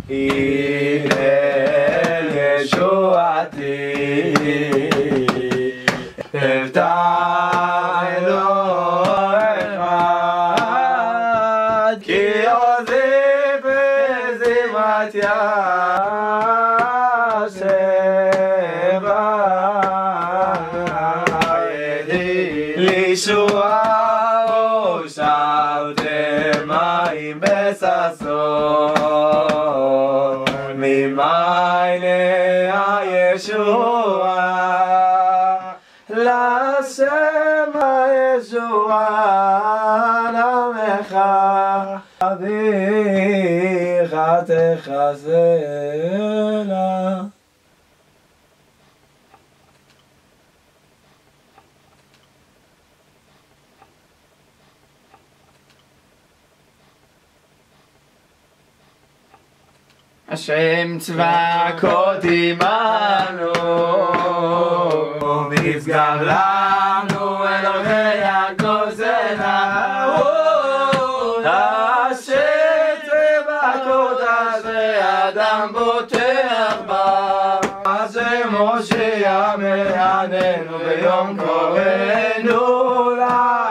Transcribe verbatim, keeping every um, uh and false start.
הלל ישועתי הבטח אלוהי אחד כי עוזי בזימת ישבה לישועה הושבתם מים בששון ממעייני הישועה להשם הישועה לעמך אביך תחזלה. השם צבאות עמנו, נשגב לנו אלוהי יעקב זנה. השם צבאות אשרי אדם בוטח בה, השם מושיע מעננו ביום קורנו לה.